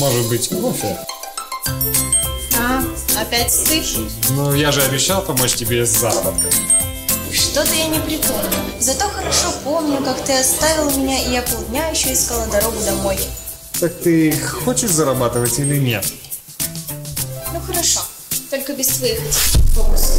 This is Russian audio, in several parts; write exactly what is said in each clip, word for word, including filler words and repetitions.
Может быть, кофе? А, опять ты? Ну, я же обещал помочь тебе с заработком. Что-то я не припомню. Зато хорошо помню, как ты оставил меня, и я полдня еще искала дорогу домой. Так ты хочешь зарабатывать или нет? Ну хорошо, только без твоих фокусов.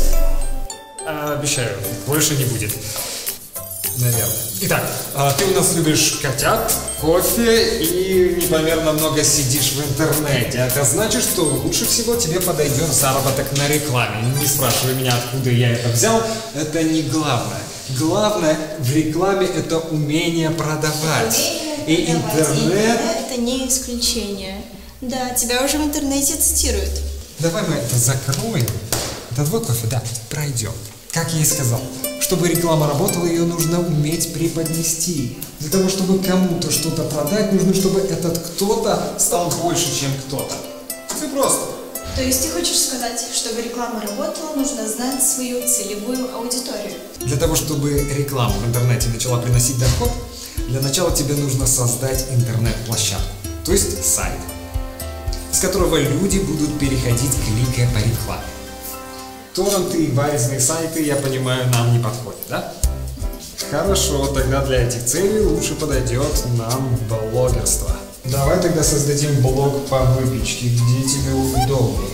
А, обещаю, больше не будет. Наверное. Итак, ты у нас любишь котят, кофе и непомерно много сидишь в интернете. Это значит, что лучше всего тебе подойдет заработок на рекламе. Не спрашивай меня, откуда я это взял. Это не главное. Главное в рекламе – это умение продавать. Умение и продавать. интернет… И это не исключение. Да, тебя уже в интернете цитируют. Давай мы это закроем. Это твой кофе, да, пройдет. Как я и сказал, чтобы реклама работала, ее нужно уметь преподнести. Для того, чтобы кому-то что-то продать, нужно, чтобы этот кто-то стал больше, чем кто-то. Все просто. То есть ты хочешь сказать, чтобы реклама работала, нужно знать свою целевую аудиторию? Для того, чтобы реклама в интернете начала приносить доход, для начала тебе нужно создать интернет-площадку, то есть сайт, с которого люди будут переходить, кликая по рекламе. Торренты и варезные сайты, я понимаю, нам не подходят, да? Хорошо, тогда для этих целей лучше подойдет нам блогерство. Давай тогда создадим блог по выпечке, где тебе удобнее.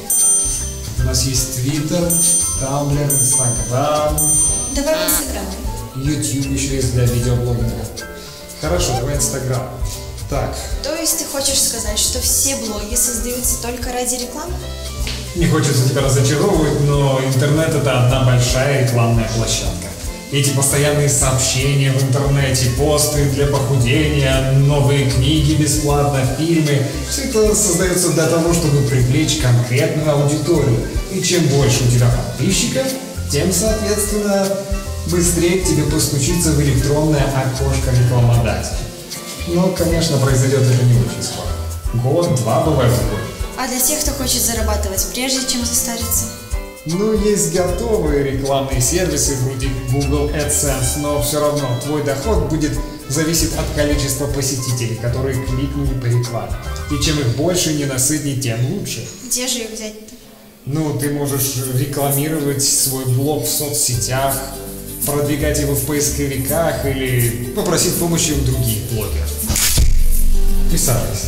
У нас есть Твиттер, Тамблер, Инстаграм. Давай в Инстаграм. YouTube еще есть для видеоблогинга. Хорошо, давай Инстаграм. Так. То есть ты хочешь сказать, что все блоги создаются только ради рекламы? Не хочется тебя разочаровывать, но интернет – это одна большая рекламная площадка. Эти постоянные сообщения в интернете, посты для похудения, новые книги бесплатно, фильмы – все это создается для того, чтобы привлечь конкретную аудиторию. И чем больше у тебя подписчиков, тем, соответственно, быстрее к тебе постучится в электронное окошко рекламодателя. Но, конечно, произойдет это не очень скоро. Год-два бывает в год. А для тех, кто хочет зарабатывать прежде, чем состариться? Ну, есть готовые рекламные сервисы вроде Google AdSense, но все равно твой доход будет зависеть от количества посетителей, которые кликнули по рекламе. И чем их больше, ненасытнее, тем лучше. Где же их взять-то? Ну, ты можешь рекламировать свой блог в соцсетях, продвигать его в поисковиках или попросить помощи у других блогеров. Присаживайся.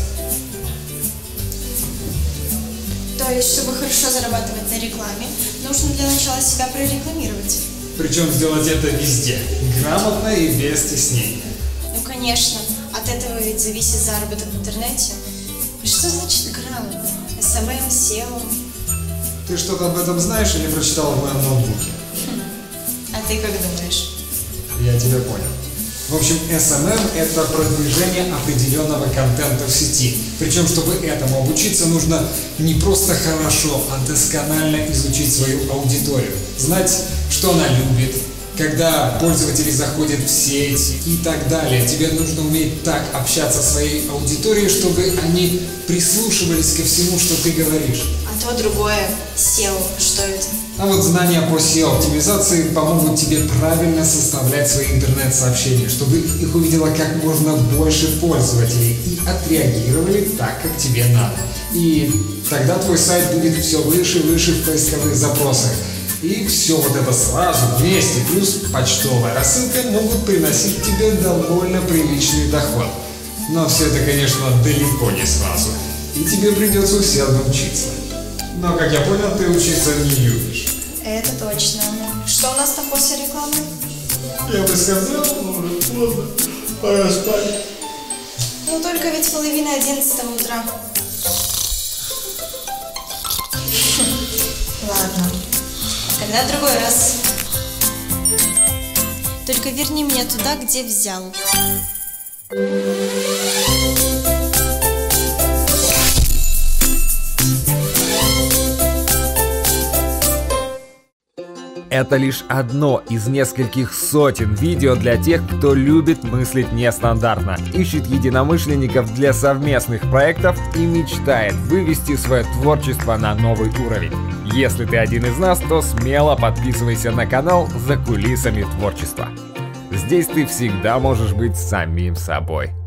То есть, чтобы хорошо зарабатывать на рекламе, нужно для начала себя прорекламировать. Причем сделать это везде, грамотно и без стеснения. Ну, конечно. От этого ведь зависит заработок в интернете. Что значит грамотно? эс эм эм, сео? Ты что-то об этом знаешь или прочитал в моем ноутбуке? Хм. А ты как думаешь? Я тебя понял. В общем, эс эм эм – это продвижение определенного контента в сети. Причем, чтобы этому обучиться, нужно не просто хорошо, а досконально изучить свою аудиторию. Знать, что она любит, когда пользователи заходят в сеть и так далее. Тебе нужно уметь так общаться со своей аудиторией, чтобы они прислушивались ко всему, что ты говоришь. А то другое. сео. Что это? А вот знания по сео-оптимизации помогут тебе правильно составлять свои интернет-сообщения, чтобы их увидело как можно больше пользователей и отреагировали так, как тебе надо. И тогда твой сайт будет все выше и выше в поисковых запросах. И все вот это сразу вместе, плюс почтовая рассылка могут приносить тебе довольно приличный доход. Но все это, конечно, далеко не сразу. И тебе придется усердно учиться. Но, как я понял, ты учиться не любишь. Это точно. Что у нас там после рекламы? Я бы сказал, может, поздно. Пора спать. Ну, только ведь половина одиннадцатого утра. Ладно. Тогда в другой раз. Только верни меня туда, где взял. Это лишь одно из нескольких сотен видео для тех, кто любит мыслить нестандартно, ищет единомышленников для совместных проектов и мечтает вывести свое творчество на новый уровень. Если ты один из нас, то смело подписывайся на канал «За кулисами творчества». Здесь ты всегда можешь быть самим собой.